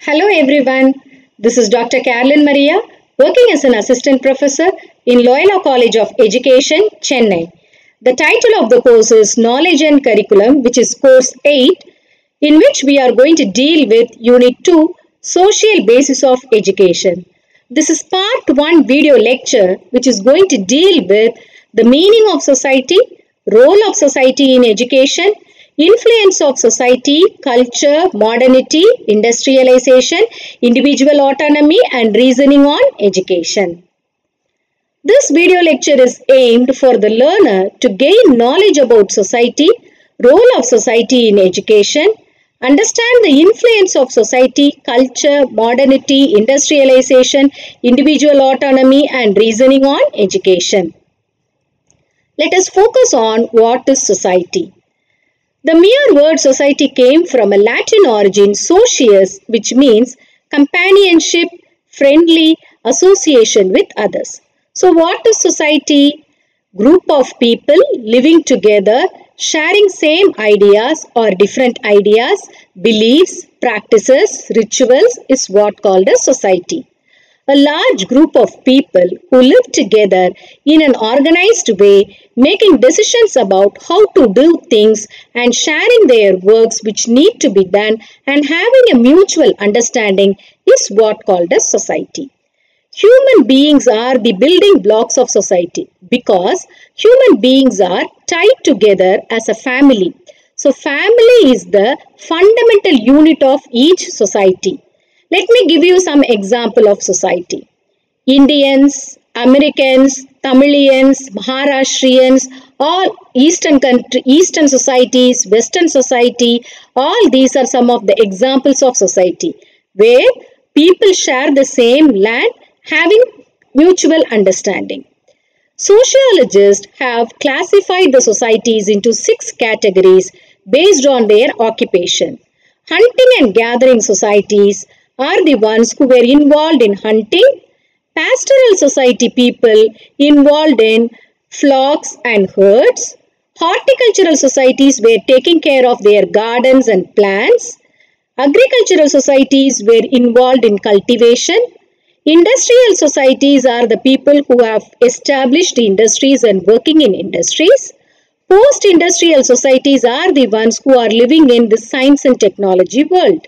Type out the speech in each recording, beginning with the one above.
Hello everyone, this is Dr. Carolyn Maria, working as an assistant professor in Loyola College of Education, Chennai. The title of the course is Knowledge and Curriculum, which is course 8, in which we are going to deal with Unit 2, Social Basis of Education. This is part 1 video lecture, which is going to deal with the meaning of society, role of society in education, influence of society, culture, modernity, industrialization, individual autonomy and reasoning on education. This video lecture is aimed for the learner to gain knowledge about society, role of society in education, understand the influence of society, culture, modernity, industrialization, individual autonomy and reasoning on education. Let us focus on what is society. The mere word society came from a Latin origin socius, which means companionship, friendly association with others. So what is society? Group of people living together, sharing same ideas or different ideas, beliefs, practices, rituals is what called as society. A large group of people who live together in an organized way, making decisions about how to do things and sharing their works which need to be done and having a mutual understanding is what called as society. Human beings are the building blocks of society because human beings are tied together as a family. So family is the fundamental unit of each society. Let me give you some example of society. Indians, Americans, Tamilians, Maharashtrians, all Eastern societies, Western society, all these are some of the examples of society where people share the same land having mutual understanding. Sociologists have classified the societies into 6 categories based on their occupation. Hunting and gathering societies are the ones who were involved in hunting, pastoral society people involved in flocks and herds, horticultural societies were taking care of their gardens and plants, agricultural societies were involved in cultivation, industrial societies are the people who have established industries and working in industries, post-industrial societies are the ones who are living in the science and technology world.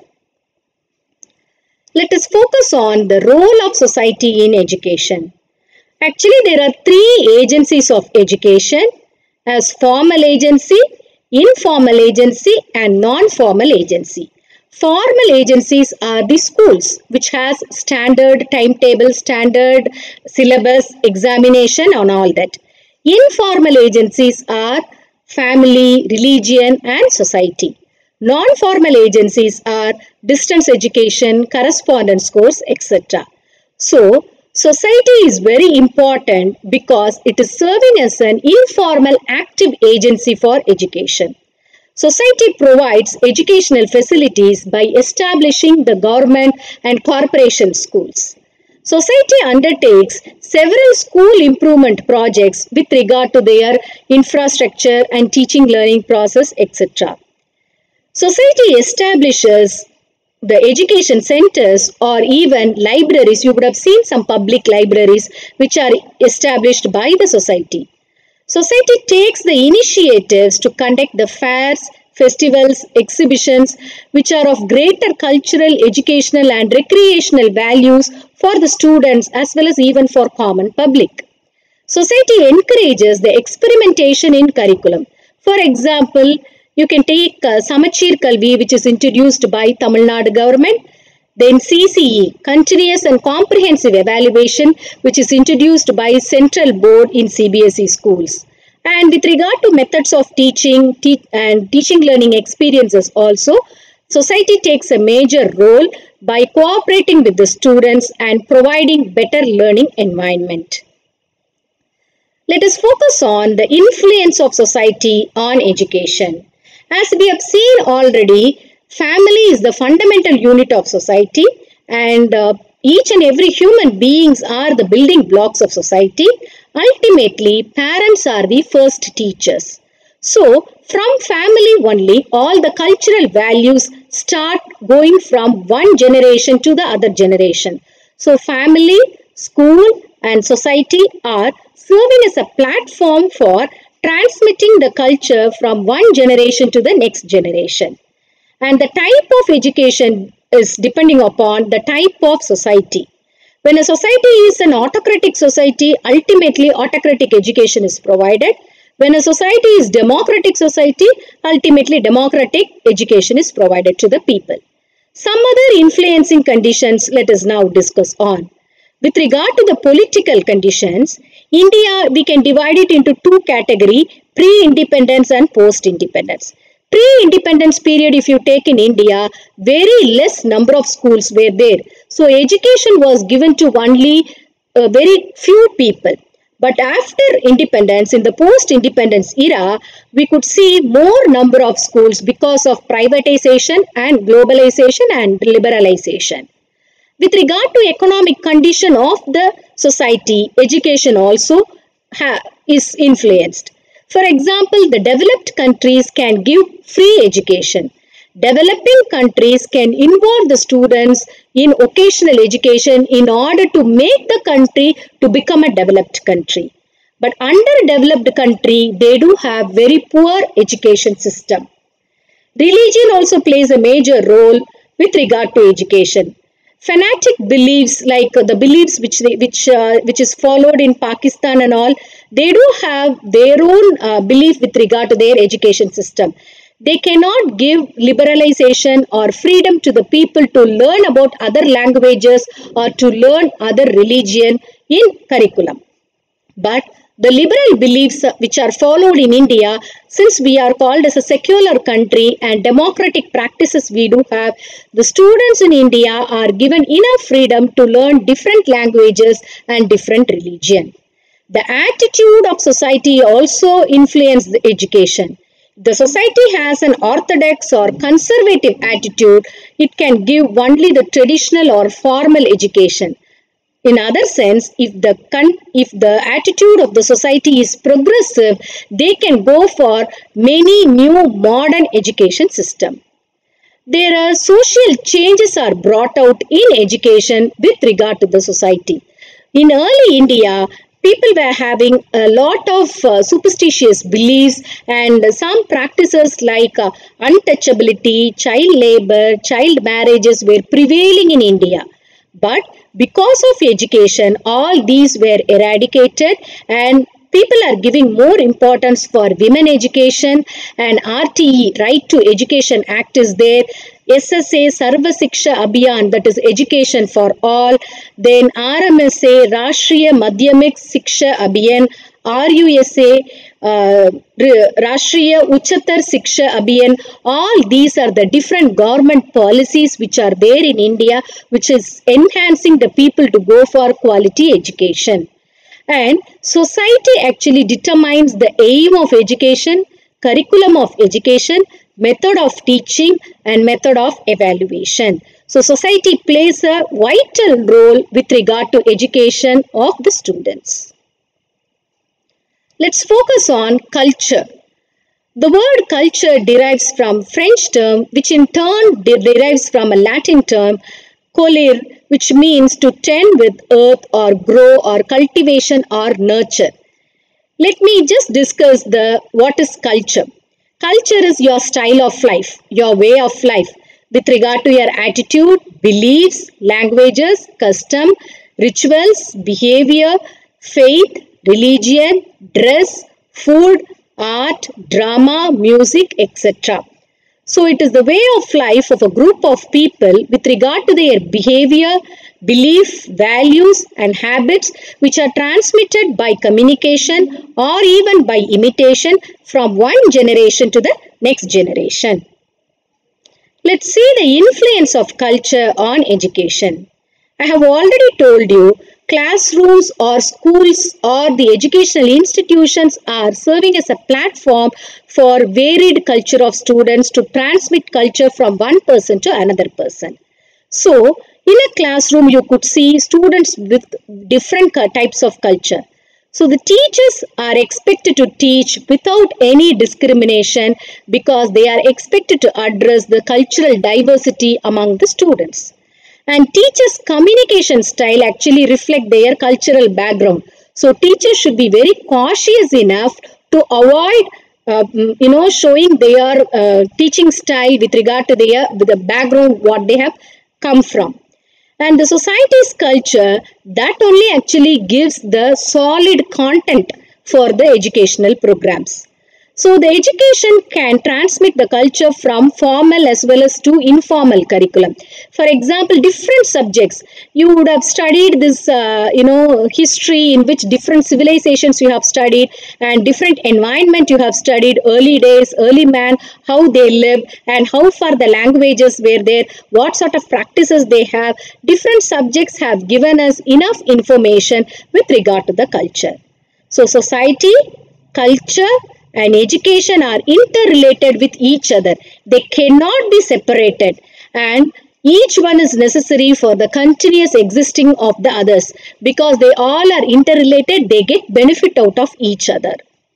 Let us focus on the role of society in education. Actually, there are 3 agencies of education as formal agency, informal agency and non-formal agency. Formal agencies are the schools which has standard timetable, standard syllabus, examination and all that. Informal agencies are family, religion and society. Non-formal agencies are distance education, correspondence course, etc. So, society is very important because it is serving as an informal active agency for education. Society provides educational facilities by establishing the government and corporation schools. Society undertakes several school improvement projects with regard to their infrastructure and teaching learning process, etc. Society establishes the education centers or even libraries. You would have seen some public libraries which are established by the society. Society takes the initiatives to conduct the fairs, festivals, exhibitions which are of greater cultural, educational and recreational values for the students as well as even for common public. Society encourages the experimentation in curriculum. For example, you can take Samachir Kalvi, which is introduced by Tamil Nadu government. Then CCE, Continuous and Comprehensive Evaluation, which is introduced by Central Board in CBSE schools. And with regard to methods of teaching and teaching learning experiences also, society takes a major role by cooperating with the students and providing better learning environment. Let us focus on the influence of society on education. As we have seen already, family is the fundamental unit of society and each and every human beings are the building blocks of society. Ultimately, parents are the first teachers. So, from family only, all the cultural values start going from one generation to the other generation. So family, school and society are serving as a platform for transmitting the culture from one generation to the next generation. And the type of education is depending upon the type of society. When a society is an autocratic society, ultimately autocratic education is provided. When a society is democratic society, ultimately democratic education is provided to the people. Some other influencing conditions let us now discuss on. With regard to the political conditions, India, we can divide it into two categories, pre-independence and post-independence. Pre-independence period, if you take in India, very less number of schools were there. So education was given to only very few people. But after independence, in the post-independence era, we could see more number of schools because of privatization and globalization and liberalization. With regard to economic condition of the society, education also is influenced. For example, the developed countries can give free education. Developing countries can involve the students in vocational education in order to make the country to become a developed country. But underdeveloped country, they do have very poor education system. Religion also plays a major role with regard to education. Fanatic beliefs like the beliefs which is followed in Pakistan and all, they do have their own belief with regard to their education system. They cannot give liberalization or freedom to the people to learn about other languages or to learn other religion in curriculum. But the liberal beliefs which are followed in India, since we are called as a secular country and democratic practices we do have, the students in India are given enough freedom to learn different languages and different religion. The attitude of society also influences the education. The society has an orthodox or conservative attitude, it can give only the traditional or formal education. In other sense, if the attitude of the society is progressive, they can go for many new modern education system. There are social changes are brought out in education with regard to the society. In early India, people were having a lot of superstitious beliefs and some practices like untouchability, child labor, child marriages were prevailing in India. But because of education, all these were eradicated and people are giving more importance for women education and RTE, Right to Education Act is there. SSA, Sarva Shiksha Abhiyan, that is education for all. Then RMSA, Rashtriya Madhyamik Shiksha Abhiyan. RUSA, Rashtriya Uchatar Shiksha Abhiyan. All these are the different government policies which are there in India, which is enhancing the people to go for quality education. And society actually determines the aim of education, curriculum of education, method of teaching and method of evaluation. So society plays a vital role with regard to education of the students. Let's focus on culture. The word culture derives from French term, which in turn derives from a Latin term, colere, which means to tend with earth or grow or cultivation or nurture. Let me just discuss what is culture. Culture is your style of life, your way of life with regard to your attitude, beliefs, languages, custom, rituals, behavior, faith, religion, dress, food, art, drama, music, etc. So it is the way of life of a group of people with regard to their behavior, belief, values and habits which are transmitted by communication or even by imitation from one generation to the next generation. Let's see the influence of culture on education. I have already told you classrooms or schools or the educational institutions are serving as a platform for varied culture of students to transmit culture from one person to another person. So, in a classroom you could see students with different types of culture. So the teachers are expected to teach without any discrimination because they are expected to address the cultural diversity among the students. And teachers' communication style actually reflect their cultural background. So teachers should be very cautious enough to avoid showing their teaching style with regard to the background what they have come from. And the society's culture that only actually gives the solid content for the educational programs. So the education can transmit the culture from formal as well as to informal curriculum. For example, different subjects. You would have studied this, history in which different civilizations you have studied and different environment you have studied, early days, early man, how they lived and how far the languages were there, what sort of practices they have. Different subjects have given us enough information with regard to the culture. So society, culture, and education are interrelated with each other. They cannot be separated and each one is necessary for the continuous existing of the others because they all are interrelated. They get benefit out of each other.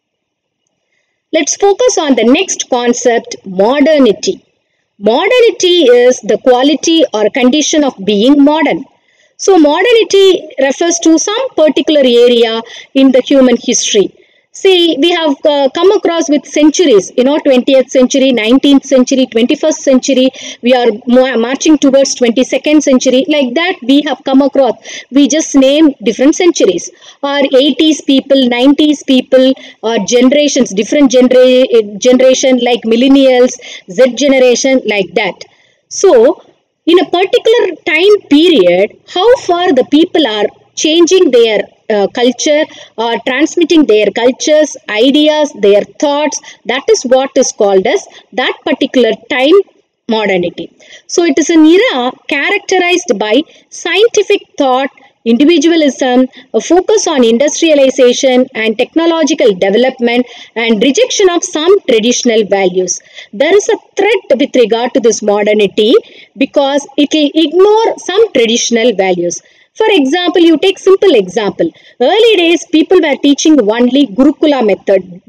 Let's focus on the next concept, modernity. Modernity is the quality or condition of being modern. So modernity refers to some particular area in the human history. See, we have come across with centuries, 20th century, 19th century, 21st century. We are marching towards 22nd century. Like that, we have come across. We just name different centuries. Or 80s people, 90s people, or generations, different generation like millennials, Z generation, like that. So, in a particular time period, how far the people are changing their culture or transmitting their cultures, ideas, their thoughts, that is what is called as that particular time modernity. So it is an era characterized by scientific thought, individualism, a focus on industrialization and technological development and rejection of some traditional values. There is a threat with regard to this modernity because it will ignore some traditional values. For example, you take simple example. Early days, people were teaching only Gurukula method.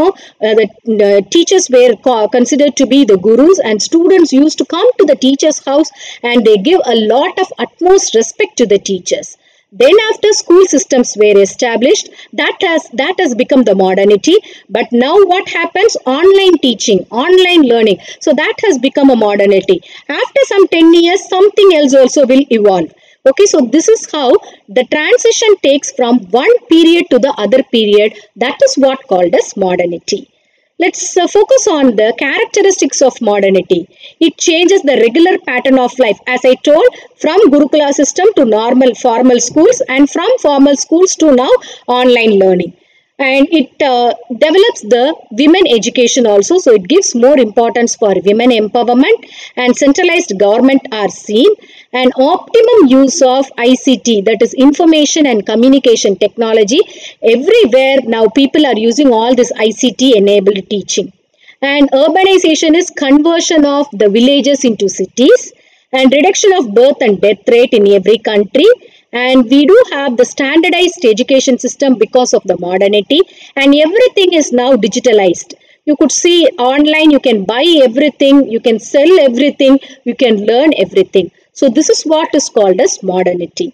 The teachers were considered to be the gurus and students used to come to the teacher's house and they give a lot of utmost respect to the teachers. Then after school systems were established, that has become the modernity. But now what happens? Online teaching, online learning. So that has become a modernity. After some 10 years, something else also will evolve. Okay, so this is how the transition takes from one period to the other period. That is what called as modernity. Let's focus on the characteristics of modernity. It changes the regular pattern of life. As I told, from Gurukula system to normal formal schools and from formal schools to now online learning. And it develops the women education also. So it gives more importance for women empowerment and centralized government are seen. And optimum use of ICT, that is information and communication technology. Everywhere now people are using all this ICT enabled teaching. And urbanization is conversion of the villages into cities and reduction of birth and death rate in every country. And we do have the standardized education system because of the modernity and everything is now digitalized. You could see online, you can buy everything, you can sell everything, you can learn everything. So this is what is called as modernity.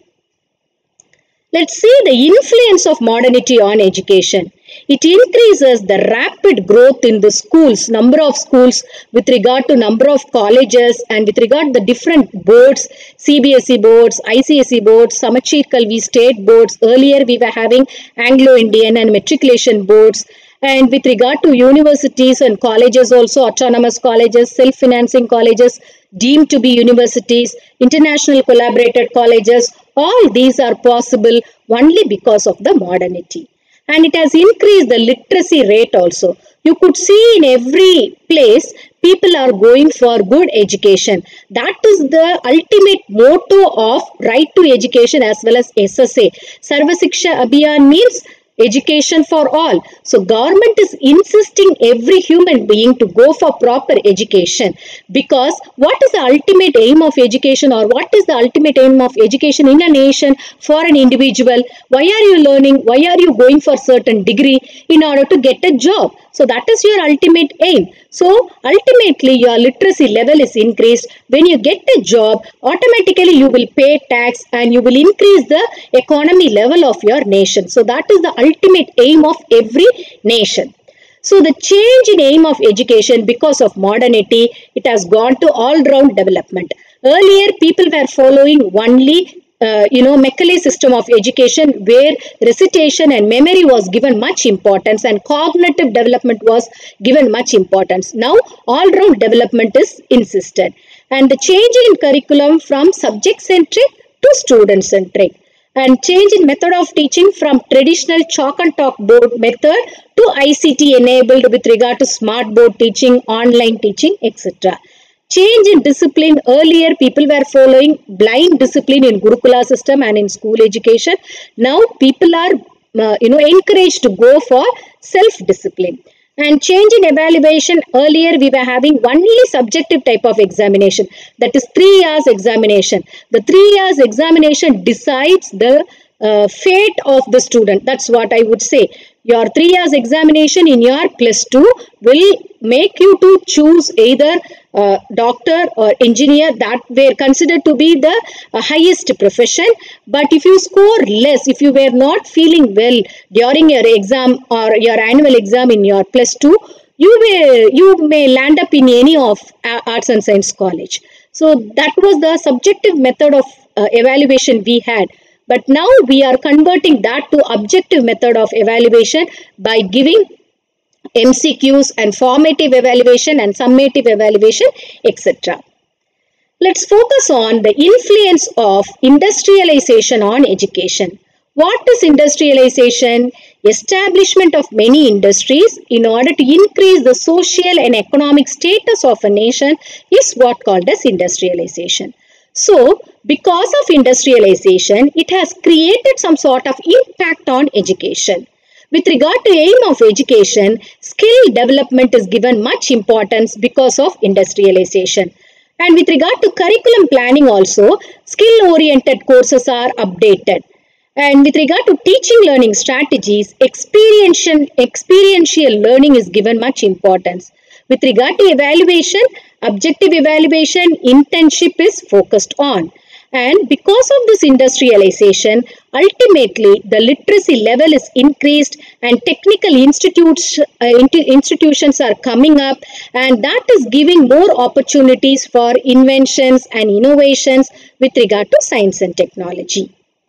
Let's see the influence of modernity on education. It increases the rapid growth in the schools, number of schools with regard to number of colleges and with regard to the different boards, CBSE boards, ICSE boards, Samachir Kalvi state boards. Earlier we were having Anglo-Indian and matriculation boards. And with regard to universities and colleges also, autonomous colleges, self-financing colleges, deemed to be universities, international collaborated colleges, all these are possible only because of the modernity. And it has increased the literacy rate also. You could see in every place, people are going for good education. That is the ultimate motto of Right to Education as well as SSA. Sarva Siksha Abhiyan means education for all. So government is insisting every human being to go for proper education, because what is the ultimate aim of education, or what is the ultimate aim of education in a nation for an individual? Why are you learning? Why are you going for certain degree? In order to get a job. So that is your ultimate aim. So ultimately your literacy level is increased. When you get a job, automatically you will pay tax and you will increase the economy level of your nation. So that is the ultimate aim of every nation. So the change in aim of education because of modernity, it has gone to all-round development. Earlier people were following only Macaulay system of education, where recitation and memory was given much importance and cognitive development was given much importance. Now all-round development is insisted, and the change in curriculum from subject-centric to student-centric, and change in method of teaching from traditional chalk and talk board method to ICT enabled with regard to smart board teaching, online teaching, etc. Change in discipline. Earlier people were following blind discipline in Gurukula system and in school education. Now people are encouraged to go for self-discipline. And change in evaluation. Earlier we were having only subjective type of examination, that is 3 years examination. The 3 years examination decides the fate of the student. That's what I would say. Your 3 years examination in your +2 will make you to choose either doctor or engineer, that were considered to be the highest profession. But if you score less, if you were not feeling well during your exam or your annual exam in your +2, you may land up in any of arts and science college. So that was the subjective method of evaluation we had. But now we are converting that to objective method of evaluation by giving MCQs and formative evaluation and summative evaluation, etc. Let's focus on the influence of industrialization on education. What is industrialization? Establishment of many industries in order to increase the social and economic status of a nation is what called as industrialization. So, because of industrialization, it has created some sort of impact on education. With regard to aim of education, skill development is given much importance because of industrialization. And with regard to curriculum planning also, skill-oriented courses are updated. And with regard to teaching learning strategies, experiential learning is given much importance. With regard to evaluation, objective evaluation, internship is focused on. And because of this industrialization, ultimately the literacy level is increased and technical institutions are coming up, and that is giving more opportunities for inventions and innovations with regard to science and technology.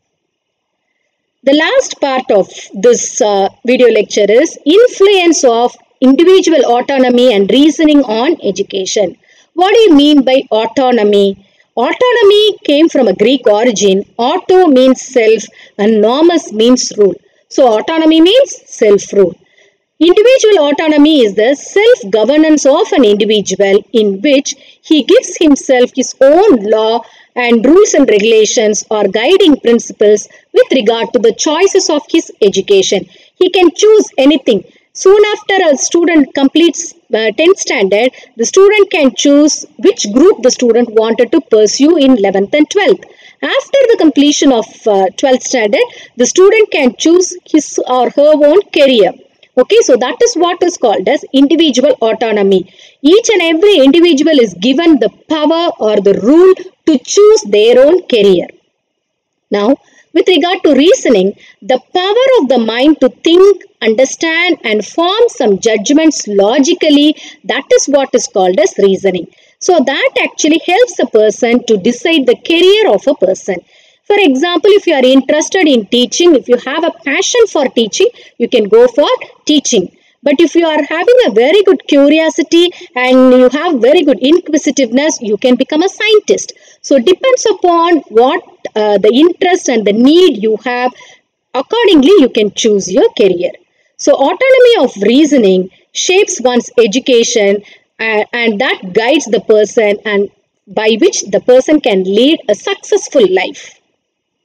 The last part of this video lecture is influence of individual autonomy and reasoning on education. What do you mean by autonomy? Autonomy came from a Greek origin. Auto means self and nomos means rule. So autonomy means self-rule. Individual autonomy is the self-governance of an individual in which he gives himself his own law and rules and regulations or guiding principles with regard to the choices of his education. He can choose anything. Soon after a student completes 10th standard, the student can choose which group the student wanted to pursue in 11th and 12th. After the completion of 12th standard, the student can choose his or her own career. Okay, so that is what is called as individual autonomy. Each and every individual is given the power or the rule to choose their own career. Now, with regard to reasoning, the power of the mind to think, understand and form some judgments logically, that is what is called as reasoning. So that actually helps a person to decide the career of a person. For example, if you are interested in teaching, if you have a passion for teaching, you can go for teaching. But if you are having a very good curiosity and you have very good inquisitiveness, you can become a scientist. So it depends upon what the interest and the need you have. Accordingly, you can choose your career. So autonomy of reasoning shapes one's education and that guides the person, and by which the person can lead a successful life.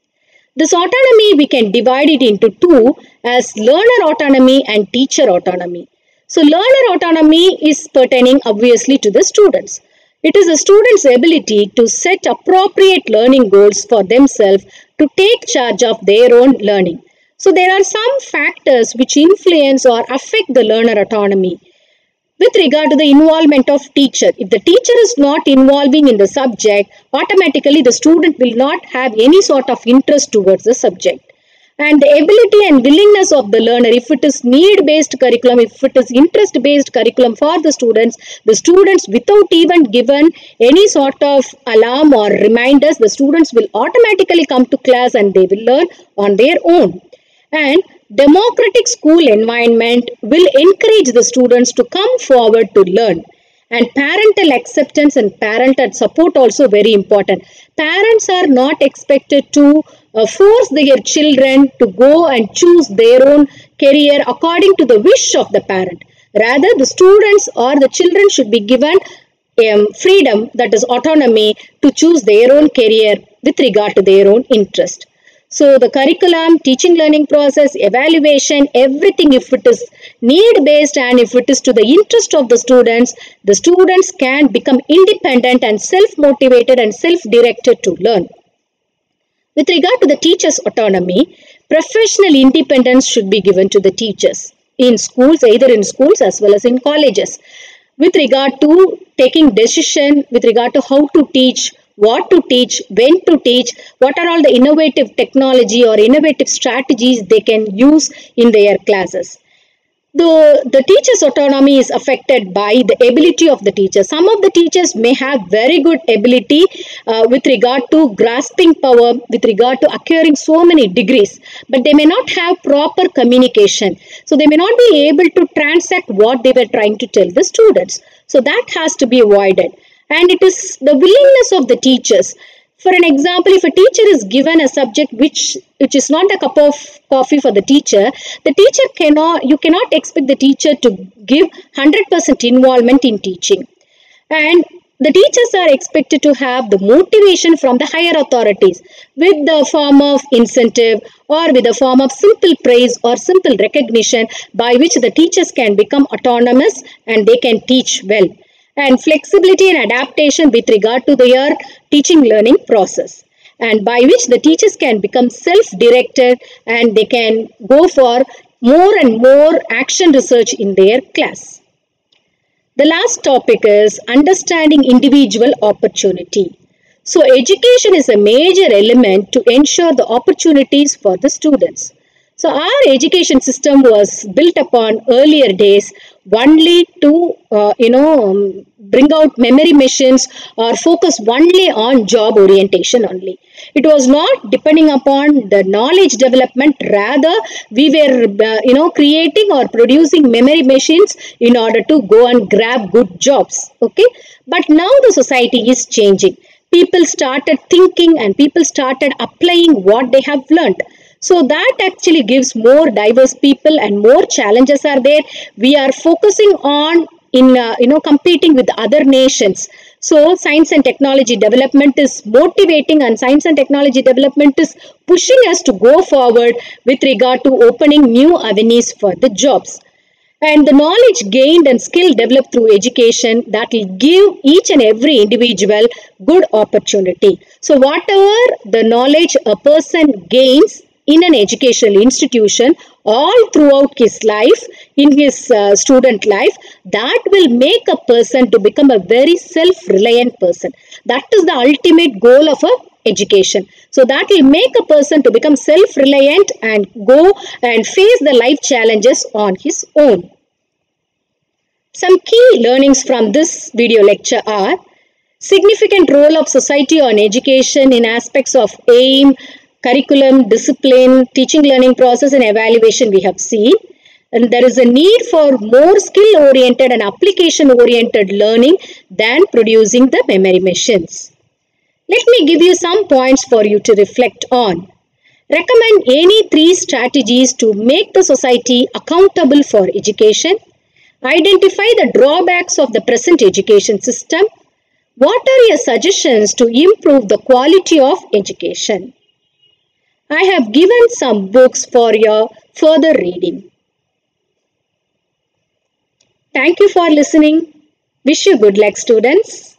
This autonomy we can divide it into two as learner autonomy and teacher autonomy. So learner autonomy is pertaining obviously to the students. It is the students' ability to set appropriate learning goals for themselves to take charge of their own learning. So there are some factors which influence or affect the learner autonomy. With regard to the involvement of teacher, if the teacher is not involving in the subject, automatically the student will not have any sort of interest towards the subject. And the ability and willingness of the learner, if it is need-based curriculum, if it is interest-based curriculum for the students without even given any sort of alarm or reminders, the students will automatically come to class and they will learn on their own. And democratic school environment will encourage the students to come forward to learn. And parental acceptance and parental support also very important. Parents are not expected to force their children to go and choose their own career according to the wish of the parent. Rather, the students or the children should be given freedom, that is autonomy, to choose their own career with regard to their own interest. So the curriculum, teaching learning process, evaluation, everything, if it is need-based and if it is to the interest of the students can become independent and self-motivated and self-directed to learn. With regard to the teachers' autonomy, professional independence should be given to the teachers in schools, either in schools as well as in colleges. With regard to taking decision, with regard to how to teach, what to teach, when to teach, what are all the innovative technology or innovative strategies they can use in their classes. The teacher's autonomy is affected by the ability of the teacher. Some of the teachers may have very good ability with regard to grasping power, with regard to acquiring so many degrees, but they may not have proper communication. So they may not be able to transact what they were trying to tell the students. So that has to be avoided. And it is the willingness of the teachers. For an example, if a teacher is given a subject which is not a cup of coffee for the teacher you cannot expect the teacher to give 100% involvement in teaching. And the teachers are expected to have the motivation from the higher authorities with the form of incentive or with the form of simple praise or simple recognition by which the teachers can become autonomous and they can teach well. And flexibility and adaptation with regard to their teaching learning process, and by which the teachers can become self-directed and they can go for more and more action research in their class. The last topic is understanding individual opportunity. So education is a major element to ensure the opportunities for the students. So our education system was built upon earlier days only to bring out memory machines or focus only on job orientation only. It was not depending upon the knowledge development. Rather, we were creating or producing memory machines in order to go and grab good jobs. Okay, but now the society is changing. People started thinking and people started applying what they have learned. So that actually gives more diverse people and more challenges are there. We are focusing on competing with other nations. So science and technology development is motivating and science and technology development is pushing us to go forward with regard to opening new avenues for the jobs. And the knowledge gained and skill developed through education, that will give each and every individual good opportunity. So whatever the knowledge a person gains in an educational institution all throughout his life, in his student life, that will make a person to become a very self-reliant person. That is the ultimate goal of a education. So that will make a person to become self-reliant and go and face the life challenges on his own. Some key learnings from this video lecture are significant role of society on education in aspects of aim, curriculum, discipline, teaching learning process and evaluation we have seen. And there is a need for more skill-oriented and application-oriented learning than producing the memory machines. Let me give you some points for you to reflect on. Recommend any 3 strategies to make the society accountable for education. Identify the drawbacks of the present education system. What are your suggestions to improve the quality of education? I have given some books for your further reading. Thank you for listening. Wish you good luck, students.